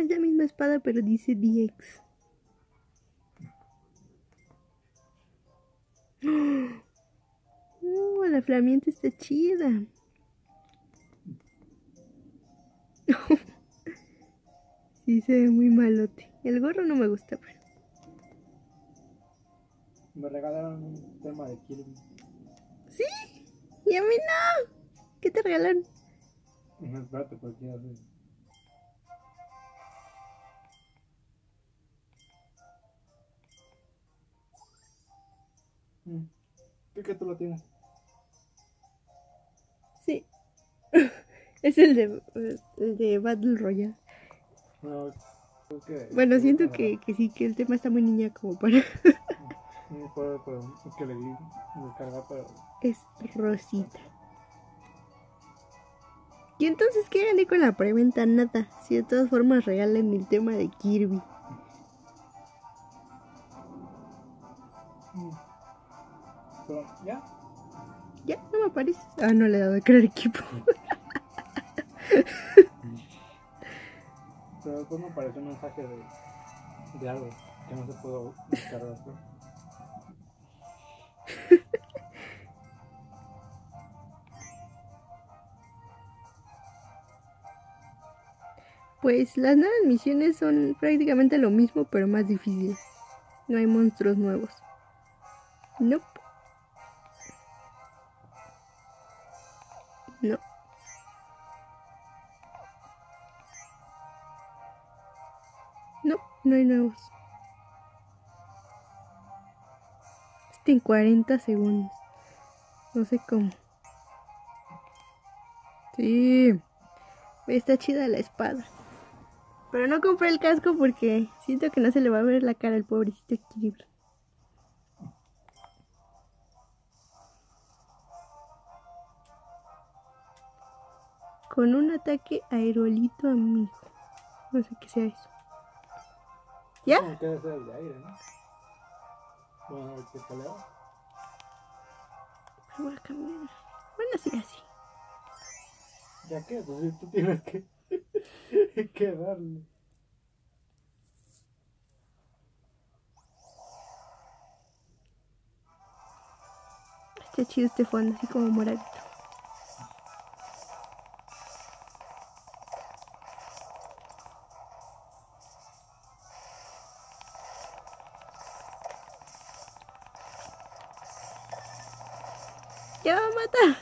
es la misma espada, pero dice DX. La flameante está chida. Sí, se ve muy malote. El gorro no me gusta, pero... Me regalaron un tema de Kirby. ¿Sí? ¿Y a mí no? ¿Qué te regalaron? No, espérate, porque ya sé. ¿Qué tú lo tienes? Sí. Es el de Battle Royale. No, creo que... Bueno, siento que sí, que el tema está muy niña como para... No puedo, pero es que le di descargar, pero... Es Rosita. ¿Y entonces qué gané con la preventa? Nada. Si de todas formas regalan el tema de Kirby. Pero, ¿ya? Ya, no me aparece. Ah, no le he dado a crear equipo. Pero después me apareció un mensaje de algo que no se pudo descargar. Pues las nuevas misiones son prácticamente lo mismo, pero más difícil. No hay monstruos nuevos. Nope. No. No, no hay nuevos. En 40 segundos. No sé cómo. Sí. Está chida la espada. Pero no compré el casco porque siento que no se le va a ver la cara al pobrecito Kirby. Con un ataque aerolito amigo. No sé qué sea eso. ¿Ya? Como que debe ser el de aire, ¿no? Bueno, el que pelea. Voy a cambiar. Bueno, sí, así. ¿Ya qué? Pues si tú tienes que darle. Está chido este fondo, así como moradito. ¡Ya va a matar!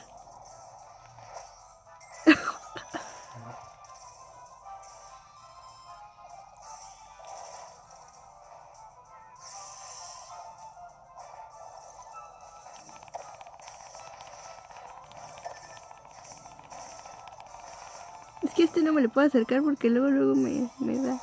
Es que este no me lo puedo acercar porque luego me da.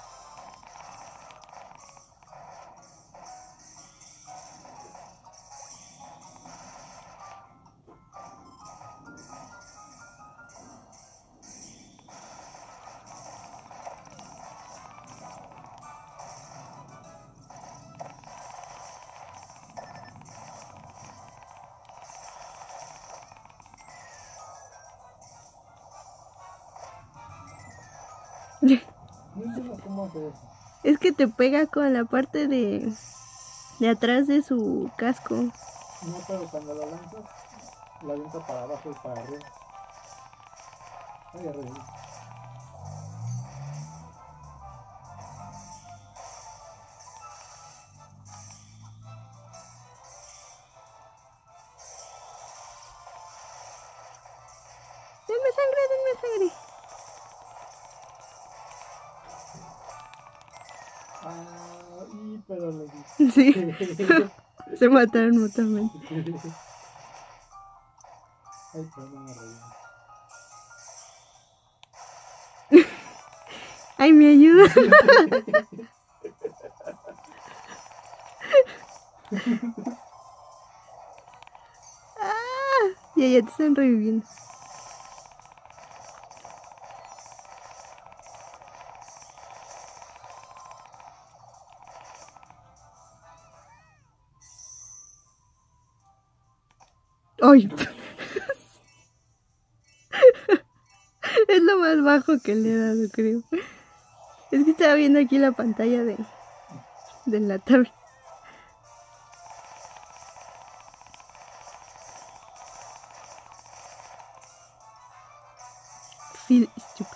No entiendo cómo hace eso. Es que te pega con la parte de atrás de su casco. No, pero cuando lo lanzas, lo avienta para abajo y para arriba. Ay, arriba. ¡Denme sangre, denme sangre! Ay, pero le di. Sí. Se mataron mutuamente. Ay, pero no me reí. ¡Ay, me ayuda! ¡Ah! Ya te están reviviendo. ¡Ay! Es lo más bajo que le he dado, creo. Es que estaba viendo aquí la pantalla de la tablet. Feel stupid.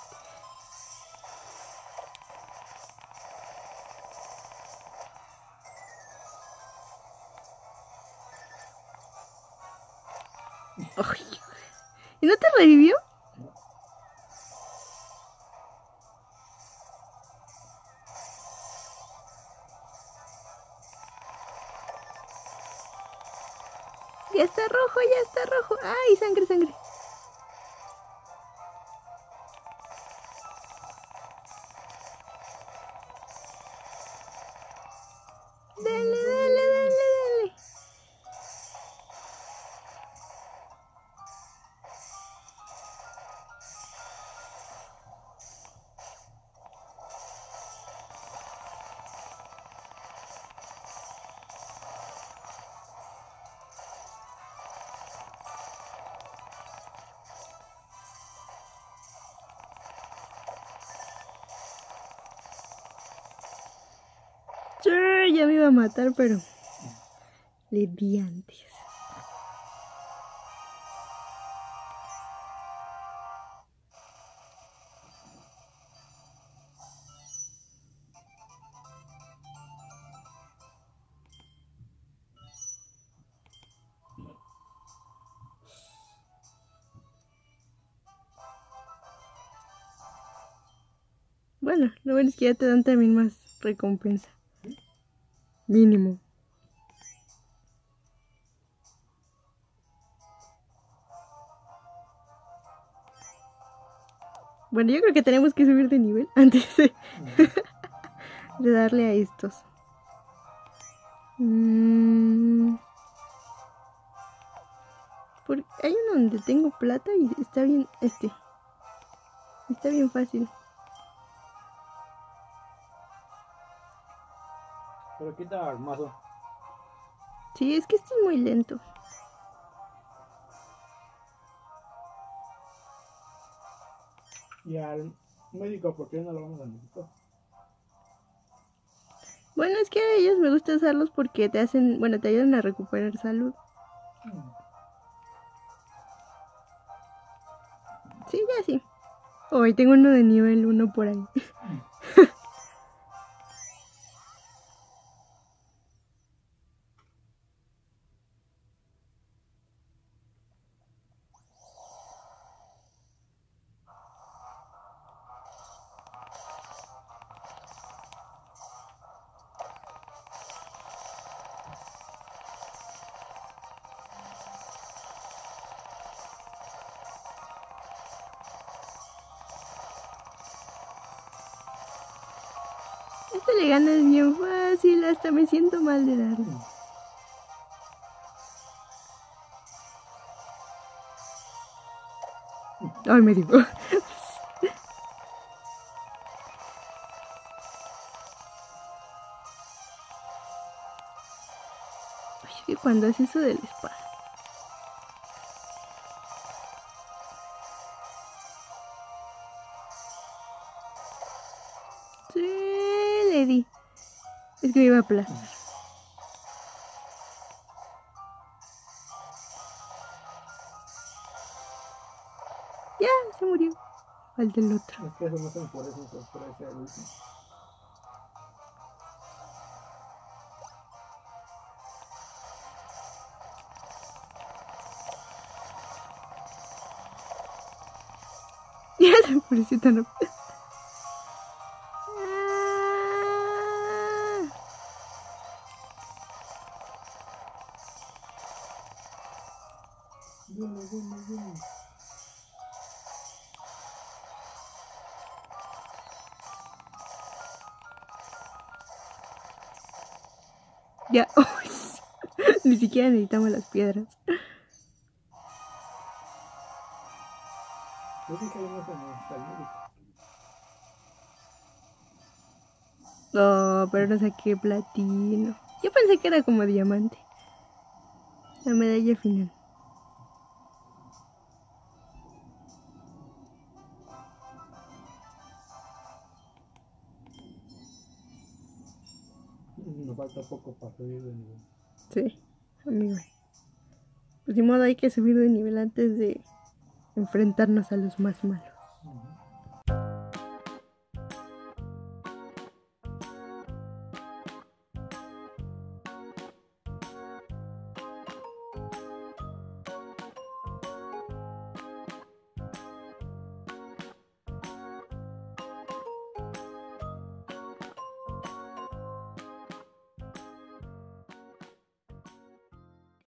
Ay, ¿y no te revivió? Ya está rojo, ya está rojo. ¡Ay, sangre, sangre! Dale, dale, dale, dale. Sí, ya me iba a matar, pero le di antes. Bueno, lo bueno es que ya te dan también más recompensa. Mínimo. Bueno, yo creo que tenemos que subir de nivel antes de darle a estos. Porque hay uno donde tengo plata y está bien, está bien fácil. Pero quita armazo. Sí, es que esto es muy lento. Y al médico, ¿por qué no lo vamos a necesitar? Bueno, es que a ellos me gusta usarlos porque te hacen, bueno, te ayudan a recuperar salud. Sí, ya sí. Hoy tengo uno de nivel 1 por ahí. Esto le ganas bien fácil, hasta me siento mal de darle. Ay, me digo. Es que cuando haces eso de la espada. Sí, le di. Es que me iba a aplastar. Ya, se murió. Falta el otro. Es que eso no son por eso, por ese el último. Ya se pareció tan rápido. Ya. Ni siquiera necesitamos las piedras. Yo dije ahí no se necesita el médico. No, pero no saqué platino. Yo pensé que era como diamante. La medalla final. Nos falta poco para subir de nivel. Sí, amigo. Pues de modo hay que subir de nivel antes de enfrentarnos a los más malos.